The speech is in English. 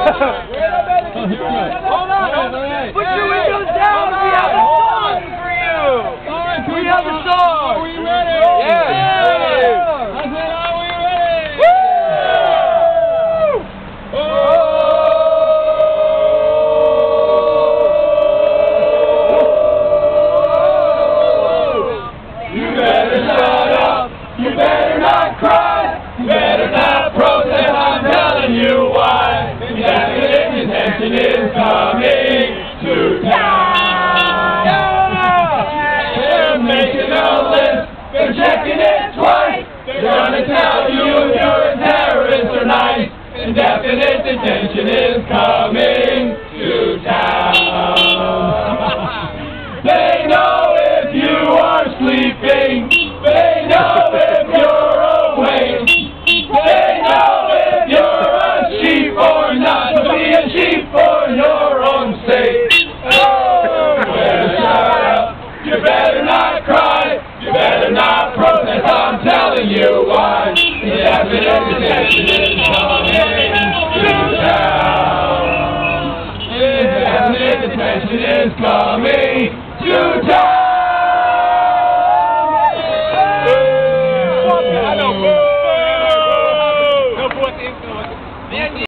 Put your windows down. We have a song for you. We have a song. Are we ready? Yeah. I said, are we ready? Woo! Oh! You better shut up. You better not cry. You better not protest. I'm telling you why. Indefinite detention is coming to town. They're making a list. They're checking it twice. They're gonna tell you if you're a terrorist or nice. Indefinite detention is coming to town. They know if you are sleeping. They know if you're awake. They know if you're a sheep or not. So be a sheep for your own sake. Oh, well, shut up. You better not cry. You better not protest. I'm telling you why. Indefinite detention is